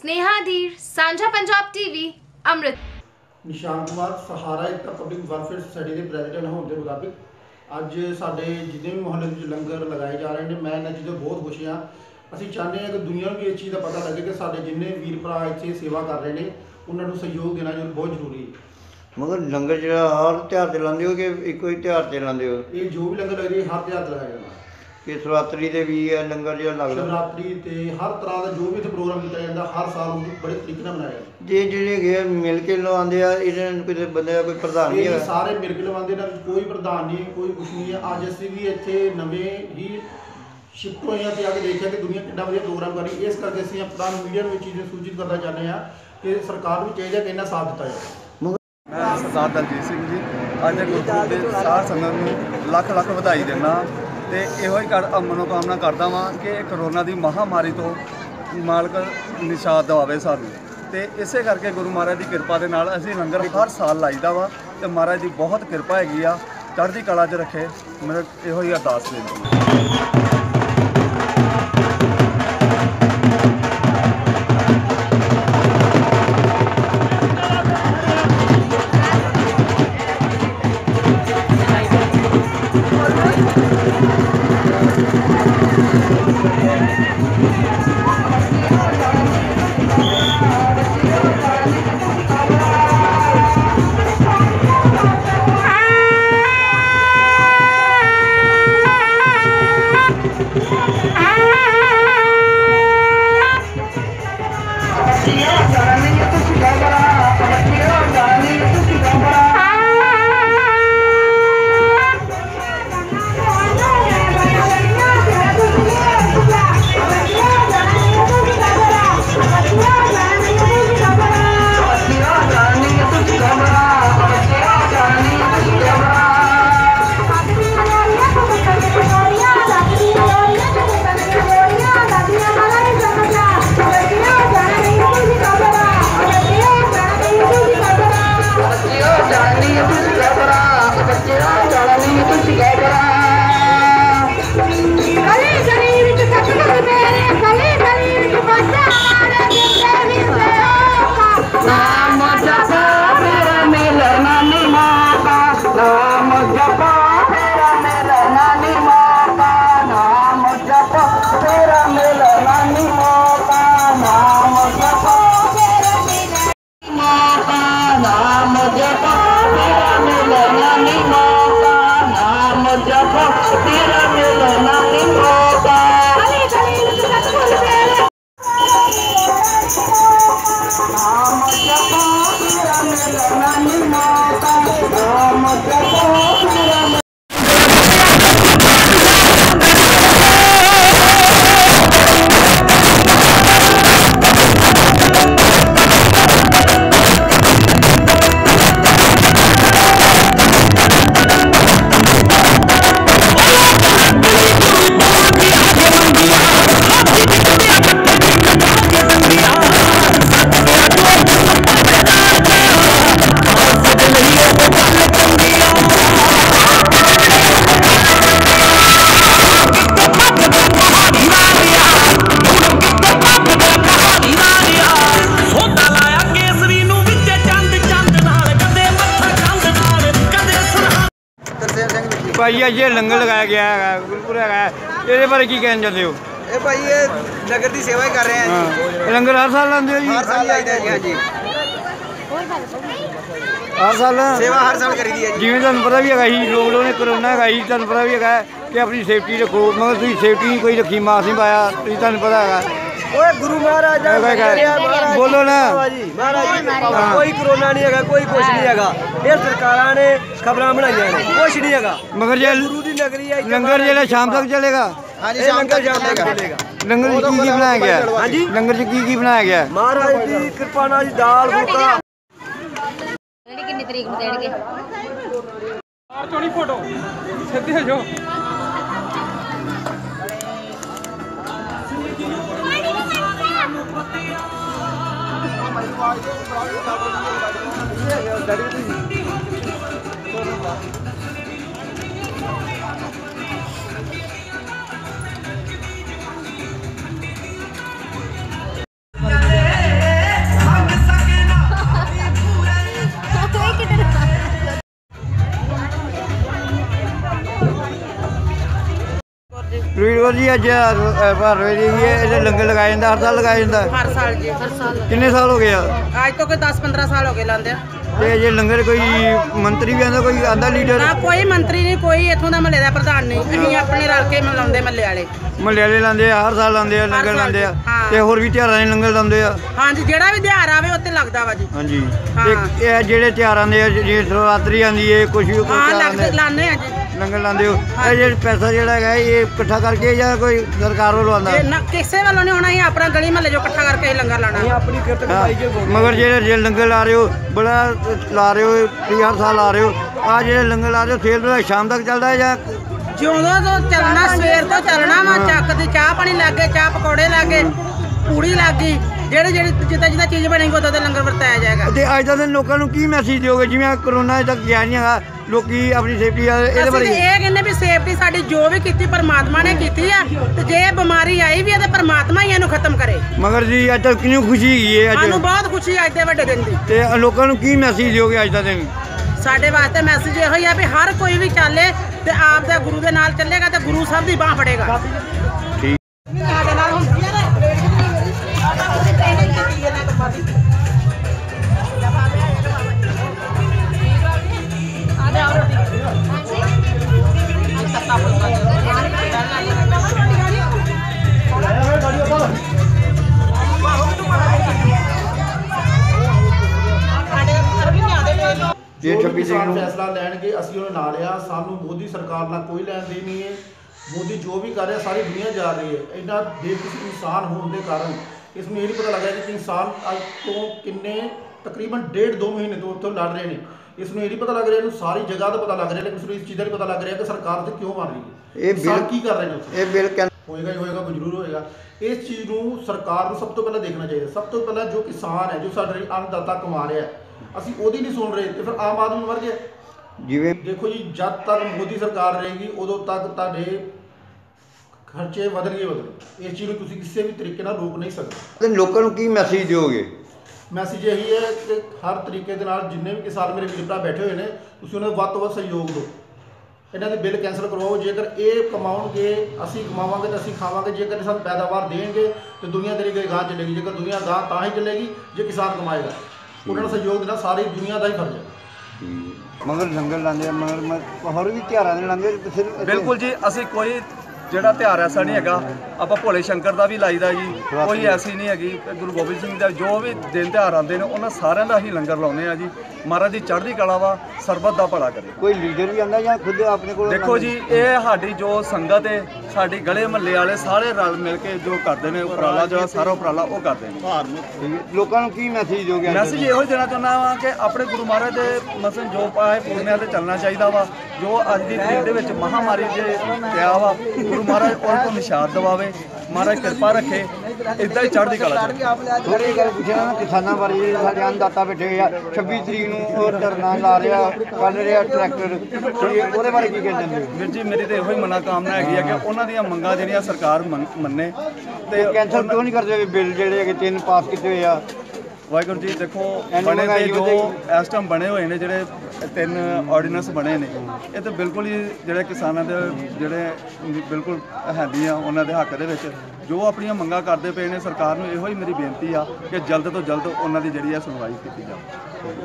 स्नेहा धीर, साझा Punjab TV, Amrit. Nishan Kumar Sahara Ekta public welfare society के प्रेजिडेंट होने के मुताबिक अज साडे जितने भी मुहल्ले में लंगर लगाए जा रहे हैं, मैं इन्होंने चीज़ों बहुत खुश हाँ। असीं चाहते हैं कि दुनिया में भी इस चीज़ का पता लगे कि साडे जिन्ने वीर भरा इत्थे सेवा कर रहे हैं उन्होंने सहयोग देना बहुत जरूरी है। मगर लंगर जो हर त्यौहार से लाते हो कि एक ही त्यौहार से लाते हो? ये जो भी लंगर लगती है हर त्यौहार लगाया जाता है कि शिवरात्रि से भी है लंगर जो लगता? शिवरात्रि से हर तरह का जो भी इतने प्रोग्राम किया जाता हर साल बड़े तरीके मनाया जाता जे जो मिल के लवाते किसी बंदे का कोई प्रधान नहीं है? सारे मिल के लवाते हैं, कोई प्रधान नहीं कोई कुछ नहीं है। अज असी भी इतने नवे ही शिफ्ट हुए हैं, आके देखा कि दुनिया कितना वधिया प्रोग्राम कर रही है। इस करके असीं अपना मीडिया में चीज़ें सूचित करना चाहते हैं कि सरकार भी चाहिए कि इन्ना साथ दिता जाए। मैं सरदार दलजीत सिंह जी अज गुरपुरब के सार संगत में लख लख बधाई देना तो यो मनोकामना करता वा कि करोना की महामारी तो मालक निशात दवावे सानू। तो इस करके गुरु महाराज की कृपा के नाल असीं लंगर हर साल लाईदा वा तो महाराज की बहुत कृपा हैगी आ, चढ़ती कला च रखे। मेरे यो ही अरदास बेनती। भाई अज लंगर लगाया गया है गुरपुर है, ये बारे की कहना चाहते हो? ये भाई ये नगर की सेवा ही कर रहे हैं जी। लंगर हर साल लाते हो जी? हर साल लाइदा जी। हाँ जी हर साल सेवा हर साल करी दी है। जिवें तुहानूं पता भी है ही लॉकडाउन कोरोना है ही, तुहानूं पता भी है कि अपनी सेफ्टी रखो, मगर तुसीं सेफ्टी नहीं कोई रखी, मास्क नहीं पाया, तुहानूं पता है गुरु महाराज बोलो ना महाराज कोई कोरोना नहीं है, कोई कुछ नहीं है। ये सरकार ने खबर बनाई ने कुछ नहीं है, मगर जे गुरु की नगरी है। लंगर जो शाम तक चलेगा? हाँ जी लंगर शाम तक चलेगा। लंगर की बनाया गया? हाँ जी लंगर की बनाया गया? महाराज की कृपा नाल दाल फुल्का। कितनी तरीक में देणगे? फोटो सीधे जो ਫਰੀਦਕੋਟ ਜੀ ਅੱਜ ਭਾਰਵੇ ਜੀ ਇਹਦੇ ਲੰਗਰ ਲਗਾਇਆ ਜਾਂਦਾ, ਹਰ ਸਾਲ ਲਗਾਇਆ ਜਾਂਦਾ। ਹਰ ਸਾਲ ਜੀ, ਹਰ ਸਾਲ। ਕਿੰਨੇ ਸਾਲ ਹੋ ਗਏ ਆ? ਅੱਜ ਤੋਂ ਕੋਈ 10-15 ਸਾਲ ਹੋ ਗਏ ਲਾਉਂਦੇ ਆ। ਤੇ ਜੇ ਲੰਗਰ ਕੋਈ ਮੰਤਰੀ ਵੀ ਆਉਂਦਾ, ਕੋਈ ਆਂਦਾ ਲੀਡਰ? ਨਾ ਕੋਈ ਮੰਤਰੀ ਨਹੀਂ, ਕੋਈ ਇੱਥੋਂ ਦਾ ਮਹੱਲੇ ਦਾ ਪ੍ਰਧਾਨ ਨਹੀਂ। ਅਸੀਂ ਆਪਣੇ ਰਲ ਕੇ ਲਾਉਂਦੇ ਮਹੱਲੇ ਵਾਲੇ। ਮਹੱਲੇ ਵਾਲੇ ਲਾਉਂਦੇ ਆ, ਹਰ ਸਾਲ ਲਾਉਂਦੇ ਆ, ਲੰਗਰ ਲਾਉਂਦੇ ਆ। ਹਾਂ। ਤੇ ਹੋਰ ਵੀ ਤਿਉਹਾਰਾਂ ਦੇ ਲੰਗਰ ਲਾਉਂਦੇ ਆ। ਹਾਂਜੀ, ਜਿਹੜਾ ਵੀ ਤਿਉਹਾਰ ਆਵੇ ਉੱਤੇ ਲੱਗਦਾ ਵਾ ਜੀ। ਹਾਂਜੀ। ਹਾਂ। ਤੇ ਇਹ ਜਿਹੜੇ ਤਿਉਹਾਰਾਂ ਦੇ ਜਿਵੇਂ ਸ਼ਿਵਰਾਤਰੀ ਆਉਂਦੀ ਹੈ, ਕੁਛ ਵੀ ਹਾਂ, ਲਾਉਂਦੇ ਆ ਜੀ। ਲੰਗਰ ਲਾਉਂਦੇ ਹੋ? ਇਹ ਜਿਹੜਾ ਪੈਸਾ ਜਿਹੜਾ ਹੈਗਾ ਇਹ ਇਕੱਠਾ ਕਰਕੇ ਜਾਂ ਕੋਈ ਸਰਕਾਰ ਵੱਲੋਂ ਆਉਂਦਾ? ਨਾ ਕਿਸੇ ਵੱਲੋਂ ਨਹੀਂ ਹੋਣਾ, ਅਸੀਂ ਆਪਣਾ ਗਲੀ ਮਹੱਲੇ ਜੋ ਇਕੱਠਾ ਕਰਕੇ ਹੀ ਲੰਗਰ ਲਾਉਣਾ। ਆਪਣੀ ਕਿਰਤ ਕਮਾਈ ਕੇ ਮਗਰ ਜਿਹੜੇ ਲੰਗਰ ਲਾ ਰਹੇ ਹੋ, ਬੜਾ ਲਾ ਰਹੇ ਹੋ, ਹਰ ਸਾਲ ਲਾ ਰਹੇ ਹੋ। ਆ ਜਿਹੜੇ ਲੰਗਰ ਲਾ ਰਹੇ ਹੋ, ਸੇਲ ਦਾ ਸ਼ਾਮ ਤੱਕ ਚੱਲਦਾ ਹੈ ਜਾਂ ਜਿਉਂ ਤੋਂ ਚੱਲਣਾ, ਸਵੇਰ ਤੋਂ ਚੱਲਣਾ ਵਾ। ਚੱਕ ਦੀ ਚਾਹ ਪਾਣੀ ਲੱਗ ਗਏ, ਚਾਹ ਪਕੌੜੇ ਲੱਗ ਗਏ, ਪੂੜੀ ਲੱਗ ਗਈ, ਜਿਹੜੀ ਜਿੱਦਾਂ ਚੀਜ਼ ਬਣੇਗੀ ਉਦੋਂ ਤੇ ਲੰਗਰ ਵਰਤਾਇਆ ਜਾਏਗਾ। ਤੇ ਅੱਜ ਦੇ ਲੋਕਾਂ ਨੂੰ ਕੀ ਮੈਸੇਜ ਦਿਓਗੇ? ਜਿਵੇਂ ਕਰੋਨਾ ਅਜੇ ਤੱਕ ਗਿਆ ਨਹੀਂ ਹੈਗਾ, ਲੋਕੀ ਆਪਣੀ ਸੇਫਟੀ ਇਹਦੇ ਬਾਰੇ ਇਹ ਕਹਿੰਦੇ ਵੀ ਸੇਫਟੀ ਸਾਡੀ ਜੋ ਵੀ ਕੀਤੀ ਪਰਮਾਤਮਾ ਨੇ ਕੀਤੀ ਆ, ਤੇ ਜੇ ਬਿਮਾਰੀ ਆਈ ਵੀ ਆ ਤੇ ਪਰਮਾਤਮਾ ਹੀ ਇਹਨੂੰ ਖਤਮ ਕਰੇ। ਮਗਰ ਜੀ ਅੱਜ ਤੱਕ ਕਿੰਨੀ ਖੁਸ਼ੀ ਹੈਗੀ ਹੈ ਸਾਨੂੰ ਅੱਜ? ਬਹੁਤ ਖੁਸ਼ੀ ਅੱਜ ਦੇ ਵੱਡੇ ਦਿਨ ਦੀ। ਤੇ ਲੋਕਾਂ ਨੂੰ ਕੀ ਮੈਸੇਜ ਦਿਓਗੇ ਅੱਜ ਦਾ ਦਿਨ? ਸਾਡੇ ਵਾਸਤੇ ਮੈਸੇਜ ਇਹੋ ਹੀ ਆ ਵੀ ਹਰ ਕੋਈ ਵੀ ਚੱਲੇ ਤੇ ਆਪ ਦਾ ਗੁਰੂ ਦੇ ਨਾਲ ਚੱਲੇਗਾ ਤੇ ਗੁਰੂ ਸਾਹਿਬ ਦੀ ਬਾਹ ਫੜੇਗਾ। ਠੀਕ। ਸਾਡੇ ਨਾਲ ਹੁੰਦੀ ਆ ਨਾ ਇਹ 26 ਕਿਸਾਨ ਫੈਸਲਾ ਲੈਣਗੇ, ਅਸੀਂ ਉਹਨਾਂ ਨਾਲ ਆ। ਸਾਨੂੰ ਮੋਦੀ ਸਰਕਾਰ ਨਾਲ ਕੋਈ ਲੈਣ ਦੇਣ ਨਹੀਂ ਹੈ। ਮੋਦੀ ਜੋ ਵੀ ਕਰ ਰਿਹਾ ਸਾਰੀ ਦੁਨੀਆ ਜਾ ਰਹੀ ਹੈ। ਇੰਨਾ ਬੇਵਕੂਫ ਇਨਸਾਨ ਹੋਣ ਦੇ ਕਾਰਨ ਇਸ ਨੂੰ ਇਹ ਨਹੀਂ ਪਤਾ ਲੱਗ ਰਿਹਾ ਕਿ ਇਨਸਾਨ ਅੱਜ ਤੋਂ ਕਿੰਨੇ ਤਕਰੀਬਨ 1.5-2 ਮਹੀਨੇ ਤੋਂ ਉੱਥੋਂ ਲੜ ਰਹੇ ਨੇ। ਇਸ ਨੂੰ ਇਹ ਨਹੀਂ ਪਤਾ ਲੱਗ ਰਿਹਾ, ਇਹਨੂੰ ਸਾਰੀ ਜਗ੍ਹਾ ਦਾ ਪਤਾ ਲੱਗ ਰਿਹਾ, ਲੇਕਿਨ ਇਸ ਨੂੰ ਇਸ ਚੀਜ਼ ਦਾ ਨਹੀਂ ਪਤਾ ਲੱਗ ਰਿਹਾ ਕਿ ਸਰਕਾਰ ਉੱਥੇ ਕਿਉਂ ਬਣ ਰਹੀ ਹੈ, ਇਹ ਬਿੱਲ ਕੀ ਕਰ ਰਹੇ ਨੇ ਉੱਥੇ। ਇਹ ਬਿੱਲ ਹੋਏਗਾ ਹੀ ਹੋਏਗਾ, ਕੋਈ ਜ਼ਰੂਰ ਹੋਏਗਾ। ਇਸ ਚੀਜ਼ ਨੂੰ ਸਰਕਾਰ ਨੂੰ ਸਭ ਤੋਂ ਪਹਿਲਾਂ ਦੇਖਣਾ ਚਾਹੀਦਾ। ਸਭ ਤੋਂ ਪਹਿਲਾਂ ਜੋ ਕਿਸਾਨ ਹੈ, ਜੋ ਸਾਡੇ ਅੰਨਦਾਤਾ ਕਮਾ ਰਿਹਾ, ਅਸੀਂ ਉਹਦੀ ਨਹੀਂ ਸੁਣ ਰਹੇ ਤੇ ਫਿਰ ਆਮ ਆਦਮੀ ਮਰ ਗਿਆ। ਜਿਵੇਂ ਦੇਖੋ ਜੀ, ਜਦ ਤੱਕ ਮੋਦੀ ਸਰਕਾਰ ਰਹੇਗੀ ਉਦੋਂ ਤੱਕ ਤੁਹਾਡੇ ਖਰਚੇ ਵਧਣਗੇ। ਇਸ ਚੀਜ਼ ਨੂੰ ਤੁਸੀਂ ਕਿਸੇ ਵੀ ਤਰੀਕੇ ਨਾਲ ਰੋਕ ਨਹੀਂ ਸਕਦੇ। ਤੇ ਲੋਕਾਂ ਨੂੰ ਕੀ ਮੈਸੇਜ ਦਿਓਗੇ? ਮੈਸੇਜ ਇਹੀ ਹੈ ਕਿ ਹਰ ਤਰੀਕੇ ਦੇ ਨਾਲ ਜਿੰਨੇ ਵੀ ਕਿਸਾਨ ਮੇਰੇ ਵੀਰ ਭਰਾ ਬੈਠੇ ਹੋਏ ਨੇ, ਤੁਸੀਂ ਉਹਨਾਂ ਨੂੰ ਵੱਧ ਤੋਂ ਵੱਧ ਸਹਿਯੋਗ ਦਿਓ। ਇਹਨਾਂ ਦੇ ਬਿੱਲ ਕੈਂਸਲ ਕਰਵਾਓ। ਜੇਕਰ ਇਹ ਕਮਾਉਣਗੇ, ਅਸੀਂ ਕਮਾਵਾਂਗੇ ਤਾਂ ਅਸੀਂ ਖਾਵਾਂਗੇ। ਜੇਕਰ ਇਹ ਸਾਨੂੰ ਪੈਦਾਵਾਰ ਦੇਣਗੇ ਤਾਂ ਦੁਨੀਆ ਤੇਰੀ ਗਾਂ ਚੱਲੇਗੀ। ਜੇਕਰ ਦੁਨੀਆ ਗਾਂ ਤਾਂ ਹੀ ਚੱਲੇਗੀ ਜੇ ਕਿਸਾਨ ਕਮਾਏਗਾ। ਉਹਨਾਂ ਨੂੰ ਸਹਿਯੋਗ ਦੇਣਾ ਸਾਰੀ ਦੁਨੀਆ ਦਾ ਹੀ ਫਰਜ਼ ਹੈ। ਮਗਰ ਲੰਗਰ ਲਾਉਂਦੇ ਆ, ਮਗਰ ਹੋਰ ਵੀ ਤਿਉਹਾਰਾਂ ਦੇ ਲਾਉਂਦੇ ਆ। ਬਿਲਕੁਲ ਜੀ, ਅਸੀਂ ਕੋਈ ਜਿਹੜਾ ਤਿਉਹਾਰ ਐਸਾ ਨਹੀਂ ਹੈਗਾ। ਆਪਾਂ ਭੋਲੇ ਸ਼ੰਕਰ ਦਾ ਵੀ ਲਾਈਦਾ ਜੀ, ਕੋਈ ਐਸੀ ਨਹੀਂ ਹੈਗੀ। ਗੁਰੂ ਗੋਬਿੰਦ ਸਿੰਘ ਦਾ ਜੋ ਵੀ ਦਿਨ ਤਿਉਹਾਰ ਆਉਂਦੇ ਨੇ ਉਹਨਾਂ ਸਾਰਿਆਂ ਦਾ ਹੀ ਲੰਗਰ ਲਾਉਂਦੇ ਆ ਜੀ। ਮਹਾਰਾਜ ਦੀ ਚੜ੍ਹਦੀ ਕਲਾ ਵਾ, ਸਰਬੱਤ ਦਾ ਭਲਾ ਕਰੇ। ਕੋਈ ਲੀਡਰ ਵੀ ਆਉਂਦਾ ਜਾਂ ਖੁਦ ਆਪਣੇ ਕੋਲ? ਦੇਖੋ ਜੀ, ਇਹ ਸਾਡੀ ਜੋ ਸੰਗਤ ਹੈ, ਸਾਡੀ ਗਲੇ ਮਹੱਲੇ ਵਾਲੇ ਸਾਰੇ ਰਲ ਮਿਲ ਕੇ ਜੋ ਕਰਦੇ ਨੇ ਉਪਰਾਲਾ, ਜਿਹੜਾ ਸਾਰਾ ਉਪਰਾਲਾ ਉਹ ਕਰਦੇ ਨੇ। ਲੋਕਾਂ ਨੂੰ ਕੀ ਮੈਸੇਜ ਦਿਓਗੇ? ਮੈਸੇਜ ਇਹੋ ਹੀ ਦੇਣਾ ਚਾਹੁੰਦਾ ਵਾਂ ਕਿ ਆਪਣੇ ਗੁਰੂ ਮਹਾਰਾਜ ਦੇ ਮਸਲ ਜੋ ਪਾਏ ਪੁਰਨਿਆਂ ਤੇ ਚੱਲਣਾ ਚਾਹੀਦਾ ਵਾ। ਜੋ ਅੱਜ ਦੀ ਤਰੀਕ ਦੇ ਵਿੱਚ ਮਹਾਮਾਰੀ ਦੇ ਪਿਆ ਵਾ, ਗੁਰੂ ਮਹਾਰਾਜ ਉਹਨਾਂ ਤੋਂ ਨਿਸ਼ਾਨ ਦਵਾਵੇ, ਮਹਾਰਾਜ ਕਿਰਪਾ ਰੱਖੇ, ਇਦਾਂ ਹੀ ਚੜ੍ਹਦੀ ਕਲਾ ਚ। ਥੋੜੀ ਗੱਲ ਪੁੱਛਣਾ ਨਾ ਕਿਸਾਨਾਂ ਬਾਰੇ। ਜਿਹੜੇ ਸਾਡੇ ਅੰਨਦਾਤਾ ਬੈਠੇ ਆ, 26 ਤਰੀਕ ਨੂੰ ਉਹ ਧਰਨਾ ਲਾ ਰਿਹਾ, ਕੱਢ ਰਿਹਾ ਟਰੈਕਟਰ, ਉਹਦੇ ਬਾਰੇ ਕੀ ਕਹਿੰਦੇ ਨੇ? ਵੀਰ ਜੀ, ਮੇਰੀ ਤਾਂ ਇਹੋ ਹੀ ਮਨੋਕਾਮਨਾ ਹੈਗੀ ਆ ਕਿ ਉਹਨਾਂ ਦੀਆਂ ਮੰਗਾਂ ਜਿਹੜੀਆਂ ਸਰਕਾਰ ਮੰਨੇ ਤੇ ਕੈਂਸਲ ਕਿਉਂ ਨਹੀਂ ਕਰਦੇ? ਬਿੱਲ ਜਿਹੜੇ ਹੈਗੇ 3 ਪਾਸ ਕੀਤੇ ਹੋਏ ਆ। ਵਾਹਿਗੁਰੂ ਜੀ, ਦੇਖੋ ਬਣੇ ਤੇ ਜੋ ਇਸ ਟਾਈਮ ਬਣੇ ਹੋਏ ਨੇ, ਜਿਹੜੇ 3 ਆਰਡੀਨੈਂਸ ਬਣੇ ਨੇ, ਇਹ ਤਾਂ ਬਿਲਕੁਲ ਹੀ ਜਿਹੜੇ ਕਿਸਾਨਾਂ ਦੇ ਜਿਹੜੇ ਬਿਲਕੁਲ ਹੈਂਦੀ ਆ ਉਹਨਾਂ ਦੇ ਹੱਕ ਦੇ ਵਿੱਚ। ਜੋ ਆਪਣੀਆਂ ਮੰਗਾਂ ਕਰਦੇ ਪਏ ਨੇ, ਸਰਕਾਰ ਨੂੰ ਇਹੋ ਹੀ ਮੇਰੀ ਬੇਨਤੀ ਆ ਕਿ ਜਲਦ ਤੋਂ ਜਲਦ ਉਹਨਾਂ ਦੀ ਜਿਹੜੀ ਆ ਸੁਣਵਾਈ ਕੀਤੀ ਜਾਵੇ।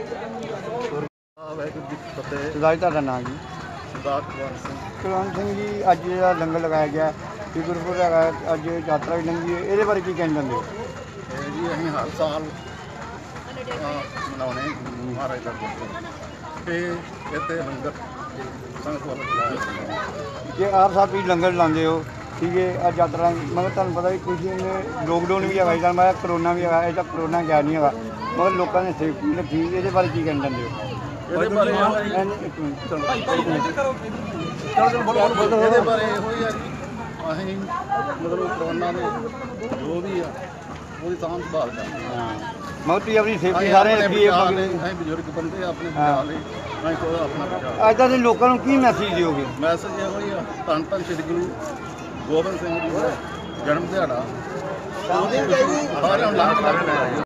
ਵਾਹਿਗੁਰੂ ਜੀ ਕੀ ਫਤਿਹ। ਸਰਦਾਰ ਜੀ, ਤੁਹਾਡਾ ਨਾਮ ਜੀ? ਸਰਦਾਰ ਕੁਲਵੰਤ ਸਿੰਘ। ਕੁਲਵੰਤ ਸਿੰਘ ਜੀ, ਅੱਜ ਜਿਹੜਾ ਲੰਗਰ ਲਗਾਇਆ ਗਿਆ ਕਿ ਗੁਰਪੁਰਬ ਹੈਗਾ, ਅੱਜ ਯਾਤਰਾ ਵੀ ਲੰਘੀ ਹੈ, ਇਹਦੇ ਬਾਰੇ ਕੀ ਕਹਿਣਾ ਚਾਹੁੰਦੇ ਹੋ? ਜੀ ਅਸੀਂ ਹਰ ਸਾਲ ਮਨਾਉਣੇ ਮਹਾਰਾਜ ਦਾ ਗੁਰਪੁਰਬ ਤੇ ਇੱਥੇ ਲੰਗਰ ਸੰਗਤ ਵੱਲੋਂ ਚਲਾਇਆ। ਜੇ ਹਰ ਸਾਲ ਤੁਸੀਂ ਲੰਗਰ ਲਾਉਂਦੇ ਹੋ, ਠੀਕ ਹੈ, ਅੱਜ ਯਾਤਰਾ ਮਗਰ ਤੁਹਾਨੂੰ ਪਤਾ ਵੀ ਕੁਝ ਲੋਕਡਾਊਨ ਵੀ ਹੈਗਾ, ਇੱਦਾਂ ਮੈਂ ਕਰੋਨਾ ਵੀ ਹੈਗਾ। ਇਹ ਤਾਂ ਕਰੋਨਾ ਗਿਆ ਨਹੀਂ ਹੈਗਾ, ਮਗਰ ਲੋਕਾਂ ਨੇ ਸੇਫਟੀ ਰੱਖੀ। ਇਹਦੇ ਬਾਰੇ ਕੀ ਕਹਿਣਾ ਚਾਹੁੰਦੇ ਹੋ? ਇਹਦੇ ਬਾਰੇ ਇਹੋ ਹੀ ਆ ਜੀ, ਅਸੀਂ ਮਤਲਬ ਕਰੋਨਾ ਦੇ ਜੋ ਵੀ ਆ ਉਹਦੀ ਸਾਂਭ ਸੰਭਾਲ ਕਰਦੇ ਹਾਂ। ਮਗਰ ਤੁਸੀਂ ਆਪਣੀ ਸੇਫਟੀ ਸਾਰੇ ਰੱਖੀ ਹੈ। ਅਸੀਂ ਬਜ਼ੁਰਗ ਬੰਦੇ ਆਪਣੇ ਬਚਾਅ ਲਈ ਅਸੀਂ ਕੋਈ ਆਪਣਾ ਬਚਾਅ। ਅੱਜ ਦੇ ਲੋਕਾਂ ਨੂੰ ਕੀ ਮੈਸੇਜ ਦਿਓਗੇ? ਮੈਸੇਜ ਇਹੋ ਹੀ ਆ, ਧੰਨ ਧੰਨ ਸ਼੍ਰੀ ਗੁਰੂ ਗੋਬਿੰਦ ਸਿੰਘ ਜੀ ਦਾ ਜਨਮ ਦਿਹਾੜਾ, ਉਹਦੀ ਖੁਸ਼ੀ ਸਾਰਿਆਂ ਨੂੰ ਲੱਗ